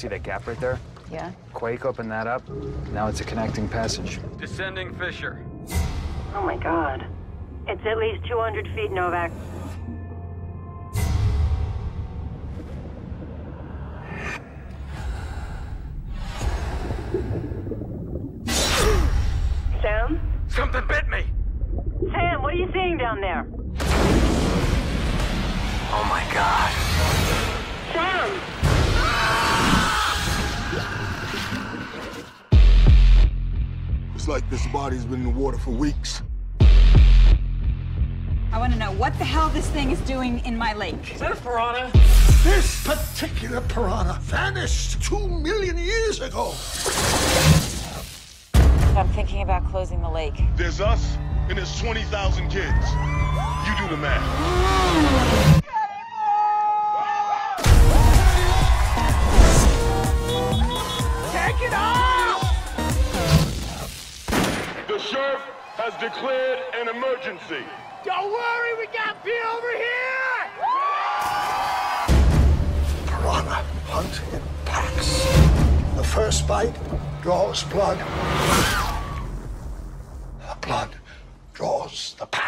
see that gap right there? Yeah. Quake opened that up. Now it's a connecting passage. Descending fissure. Oh my God. It's at least 200 feet, Novak. Sam? Something bit me! Sam, what are you seeing down there? Oh my God. Sam! It's like this body's been in the water for weeks. I want to know what the hell this thing is doing in my lake. Is that a piranha? This particular piranha vanished 2 million years ago. I'm thinking about closing the lake. There's us, and there's 20,000 kids. You do the math. Take it off! The sheriff has declared an emergency. Don't worry, we got Pete over here! Piranha hunt in packs. The first bite draws blood. The blood draws the pack.